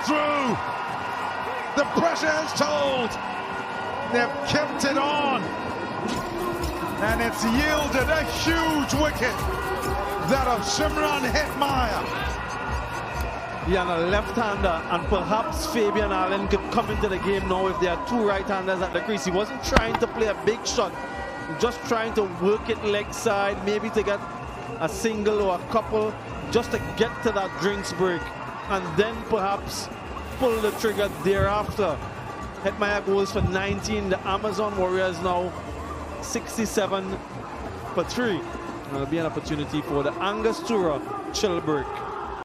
through. The pressure has told. They've kept it on. And it's yielded a huge wicket. That of Shimron Hetmyer. Yeah, and a left-hander, and perhaps Fabian Allen could come into the game now if there are two right-handers at the crease. He wasn't trying to play a big shot, just trying to work it leg side, maybe to get a single or a couple, just to get to that drinks break, and then perhaps pull the trigger thereafter. Hetmyer goes for 19. The Amazon Warriors now 67 for 3. There'll be an opportunity for the Angostura chill break.